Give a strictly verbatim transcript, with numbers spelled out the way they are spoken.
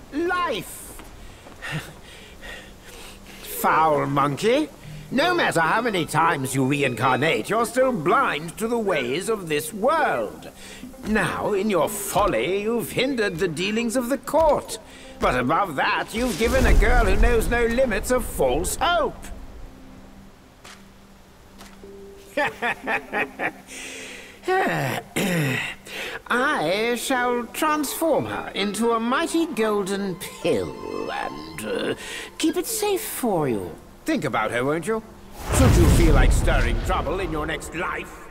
life. Foul monkey. No matter how many times you reincarnate, you're still blind to the ways of this world. Now, in your folly, you've hindered the dealings of the court. But above that, you've given a girl who knows no limits a false hope. I shall transform her into a mighty golden pill and uh, keep it safe for you. Think about her, won't you? Should you feel like stirring trouble in your next life?